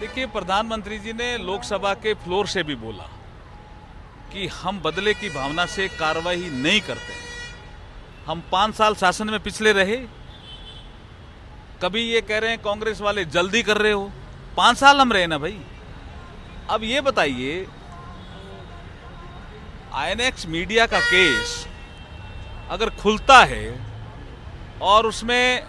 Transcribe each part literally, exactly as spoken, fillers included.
देखिए, प्रधानमंत्री जी ने लोकसभा के फ्लोर से भी बोला कि हम बदले की भावना से कार्रवाई नहीं करते। हम पांच साल शासन में पिछले रहे। कभी ये कह रहे हैं कांग्रेस वाले जल्दी कर रहे हो, पांच साल हम रहे ना भाई। अब ये बताइए, आईएनएक्स मीडिया का केस अगर खुलता है और उसमें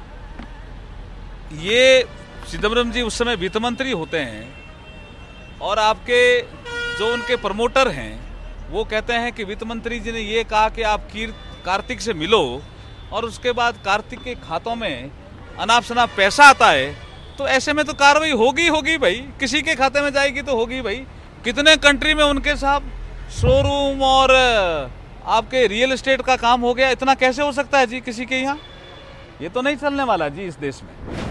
ये चिदम्बरम जी उस समय वित्त मंत्री होते हैं और आपके जो उनके प्रमोटर हैं वो कहते हैं कि वित्त मंत्री जी ने ये कहा कि आप कार्तिक से मिलो, और उसके बाद कार्तिक के खातों में अनाप शनाप पैसा आता है, तो ऐसे में तो कार्रवाई होगी होगी भाई। किसी के खाते में जाएगी तो होगी भाई। कितने कंट्री में उनके साहब शोरूम और आपके रियल एस्टेट का काम हो गया, इतना कैसे हो सकता है जी किसी के यहाँ? ये तो नहीं चलने वाला जी इस देश में।